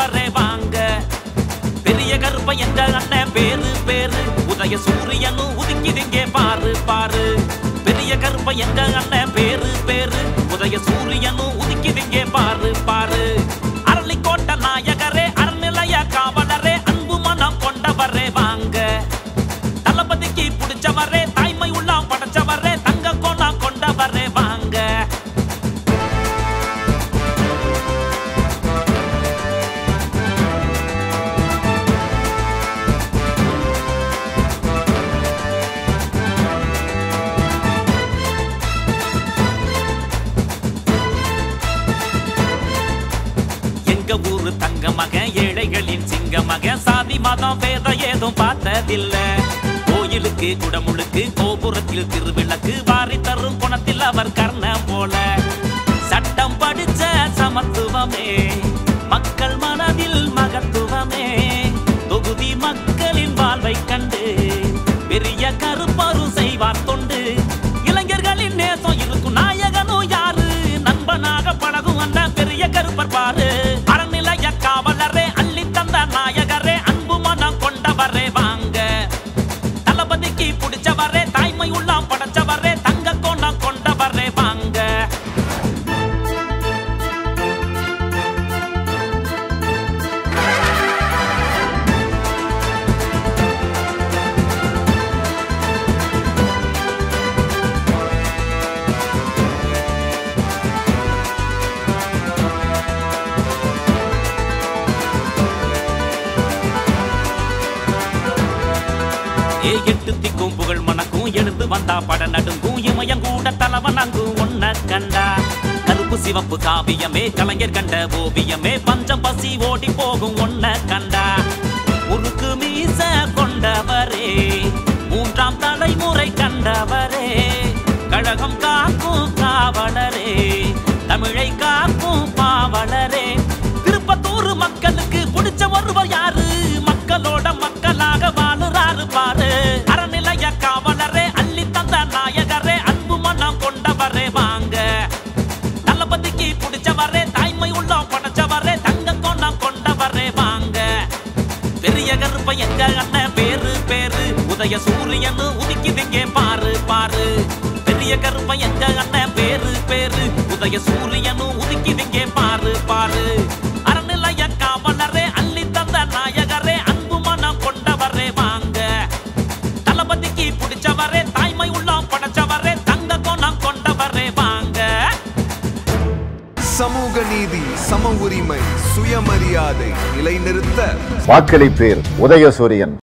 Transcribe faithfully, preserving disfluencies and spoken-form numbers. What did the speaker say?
கொண்டவரே வாங்க. பெரிய கருப்ப எங்க அண்ணன் பேரு பேரு உதய சூரியனும் உதிக்கிதிங்கே பாரு பாரு. பெரிய கருப்ப எங்க அண்ணன் பேரு பேரு உதய சூரியனும் உதிக்கிதிங்கே பாரு பாரு. அரளிக்கோட்ட நாயகரே அறநிலைய காவலரே அன்பு மனம் கொண்டவரே வாங்க. தளபதிக்கு பிடிச்சவரே தாய்மை உள்ளாம் படைச்சவரே தங்க கோணம் கொண்டவரே வாங்க. எங்க ஊரு தங்க மகன் ஏழைகளின் சிங்க மகன் சாதி மதம் வேத ஏதும் பார்த்ததில்ல. கோயிலுக்கு குடமுழுக்கு கோபுரத்தில் திருவிளக்கு வாரி தரும் குணத்தில் அவர் கர்ணம் போல. சட்டம் படிச்ச சமத்துவமே மக்கள் மனதில் மகத்துவமே. தொகுதி மக்களின் வாழ்வை கண்டு பெரிய கருப்பரும் செய்வார் தொண்டு. இளைஞர்களின் நேசம் இருக்கும் நாயகனும் யாரு நண்பனாக பழகும் அந்த பெரிய கருப்பர் பாரு. அறநிலைய காவலரே அள்ளி தந்த நாயகரே அன்பு மனம் கொண்டவரே வாங்க. தளபதிக்கு பிடிச்சவரே தாய்மை உள்ளாம் படைச்சவரே தங்க கோணம் கொண்டவரே வாங்க. எட்டு திக்கும் புகழ் மணக்கும் எழுந்து வந்தா பட நடுங்கும் இமயம் கூட தலைவனங்கும் ஒன்ன கண்டா. கருப்பு சிவப்பு காவியமே கலைஞர் கண்ட ஓவியமே பஞ்சம் பசி ஓடி போகும் ஒன்ன கண்டா. உருக்கு மீச கொண்டவரே மூன்றாம் தலைமுறை கண்டவரே கழகம் காக்கும் காவலரே தமிழை காக்கும் பாவலரே. திருப்பத்தூர் மக்களுக்கு பிடிச்ச ஒருவர் யாரு மக்களோட மக்களாக வாழுறாரு பாரு. அறநிலைய காவலரே அள்ளி தந்த நாயகரே அன்பு மனம் கொண்டவரே வாங்க. தளபதிக்கு பிடிச்சவரே தாய்மை உள்ளம் படைச்சவரே தங்க கோணம் கொண்டவரே வாங்க. பெரிய கருப்ப எங்க அண்ணன் பேரு பேரு உதய சூரியன் உதிக்கிதிங்கே பாரு பாரு. பெரிய கருப்ப எங்க அண்ணன் பேரு பேரு உதய சூரியன் உதிக்கிதிங்கே பாரு பாரு. அறநிலைய காவலரே அள்ளி தந்த நாயகரே அன்பு மனம் கொண்டவரே வாங்க. தளபதிக்கு பிடிச்சவரே தாய்மை உள்ளம் படைச்சவரே தங்க கோணம் கொண்டவரே வாங்க. சமூக நீதி சம உரிமை சுயமரியாதை நிலைநிறுத்த வாக்களிப்பேர் உதயசூரியன்.